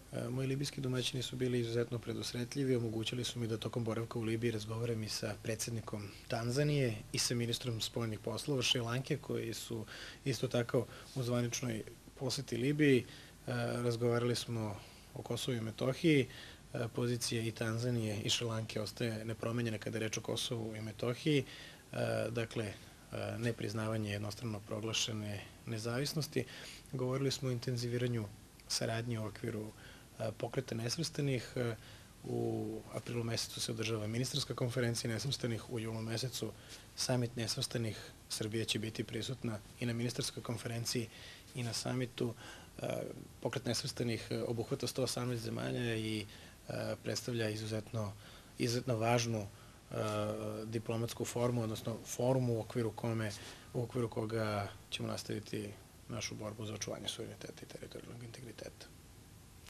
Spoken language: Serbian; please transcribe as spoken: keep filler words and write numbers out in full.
Moji libijski domaćini su bili izuzetno predusretljivi, omogućili su mi da tokom boravka u Libiji razgovaram i sa predsednikom Tanzanije i sa ministrom spoljnih poslova Šrilanke, koji su isto tako u zvaničnoj poseti Libiji. Razgovarali smo o Kosovu i Metohiji. Pozicija i Tanzanije i Šrilanke ostaje nepromenjena kada je reč o Kosovu i Metohiji. Dakle, nepriznavanje jednostrano proglašene nezavisnosti. Govorili smo o intenziviranju saradnje u okviru Pokreta nesvrstanih. U aprilu mesecu se održava ministarska konferencija nesvrstanih, u julu mesecu samit nesvrstanih. Srbija će biti prisutna i na ministarskoj konferenciji i na samitu. Pokret nesvrstanih obuhvata sto osamnaest zemalja i predstavlja izuzetno, izuzetno važnu diplomatsku formu, odnosno formu u okviru kome, u okviru koga ćemo nastaviti našu borbu za očuvanje suvereniteta i teritorijalnog integriteta.